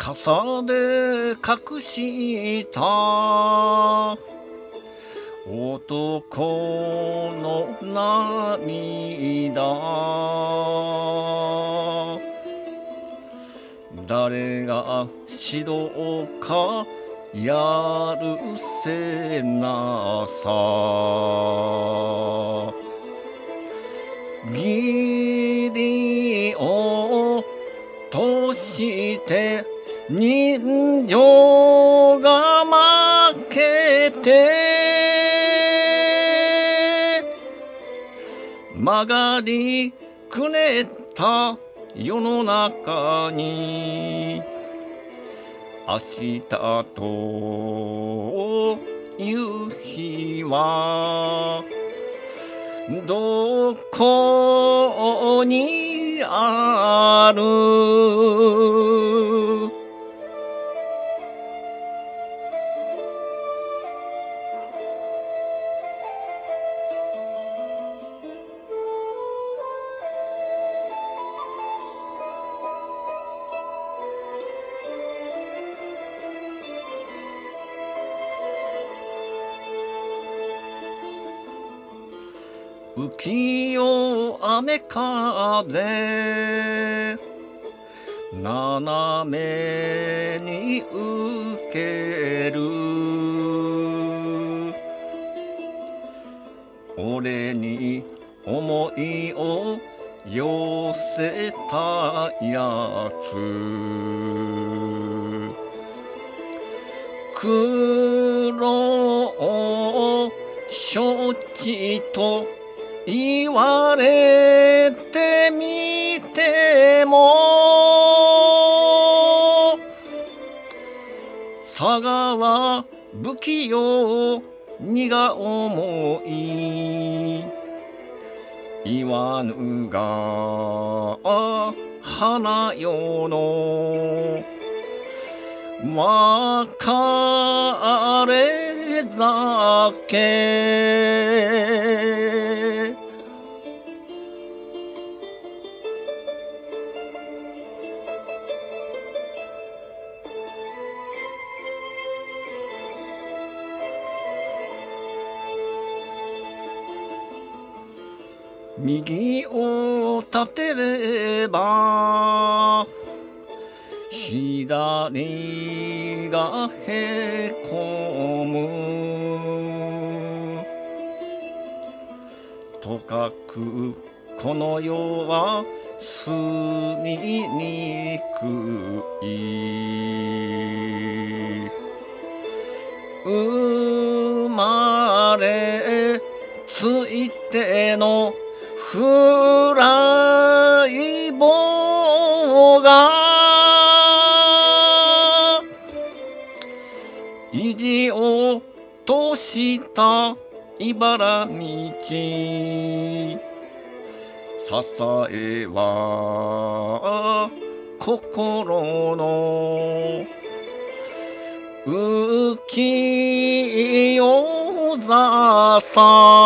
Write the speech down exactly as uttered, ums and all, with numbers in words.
傘で隠した男の涙、誰が指導かやるせなさ、義理をとして人情が負けて曲がりくねった世の中に、明日という日はどこにある。浮世雨風斜めに受ける、俺に思いを寄せたやつ、苦労を承知と言われてみても、佐川不器用荷が重い、言わぬが花よの別れ酒。右を立てれば左がへこむ、とかくこの世は住みにくい、生まれついてのフライボーが意地を通した茨道、支えは心の浮世ざさ。